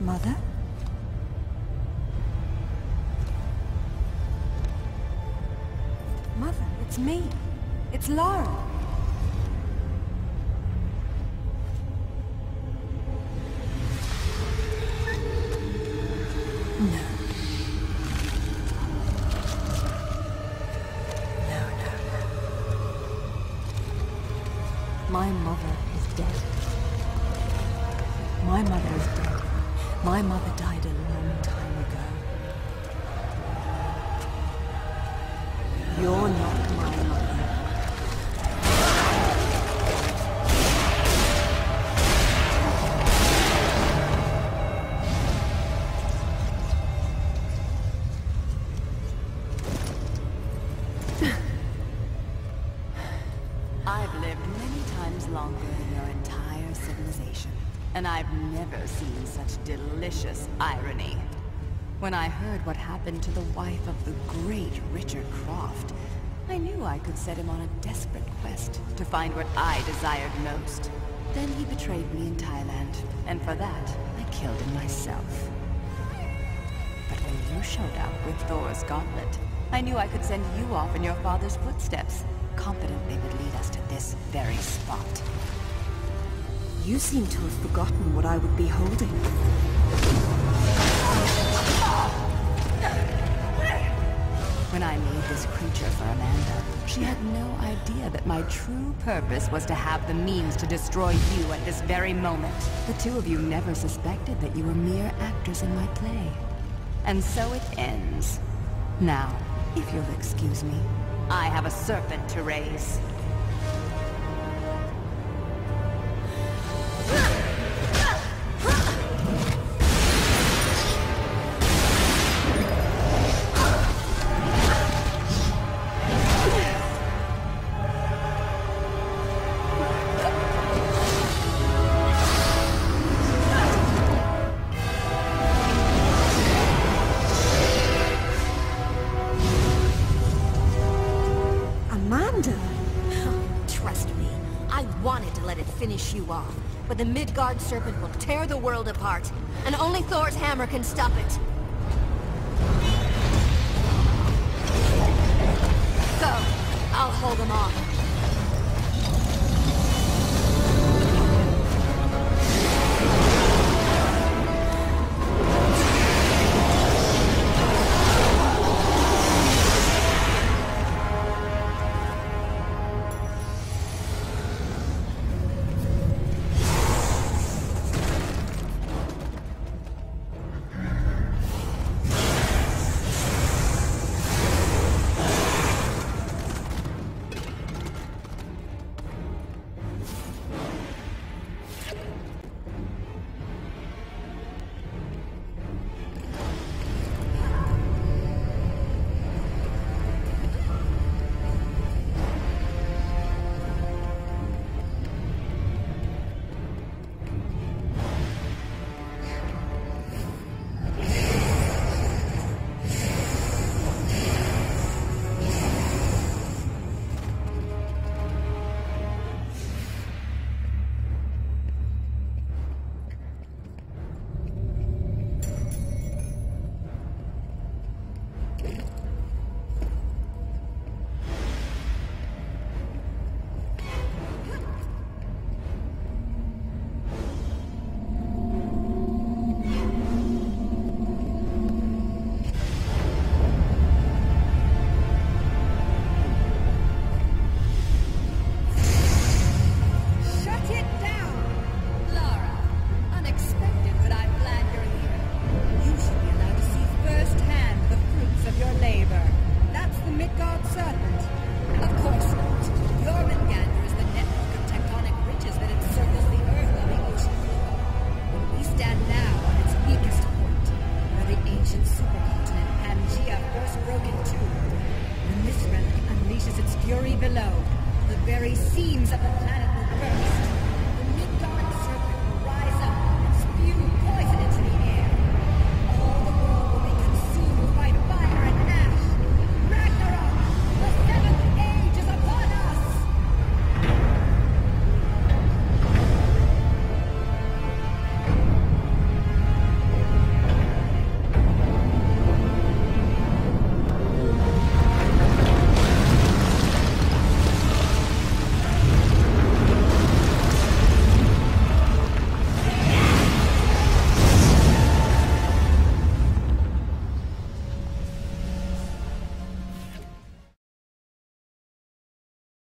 Mother? Mother, it's me. It's Lara. No. No. My mother is dead. My mother is dead. My mother died a long time ago. You're not my mother. I've lived many times longer than your entire civilization, and I've never seen such delicious irony. When I heard what happened to the wife of the great Richard Croft, I knew I could set him on a desperate quest to find what I desired most. Then he betrayed me in Thailand, and for that, I killed him myself. But when you showed up with Thor's gauntlet, I knew I could send you off in your father's footsteps, confident they would lead us to this very spot. You seem to have forgotten what I would be holding. When I made this creature for Amanda, she had no idea that my true purpose was to have the means to destroy you at this very moment. The two of you never suspected that you were mere actors in my play. And so it ends. Now, if you'll excuse me, I have a serpent to raise. Finish you off, but the Midgard serpent will tear the world apart, and only Thor's hammer can stop it. Go! I'll hold them off. Fury below. The very seams of the planet will burst.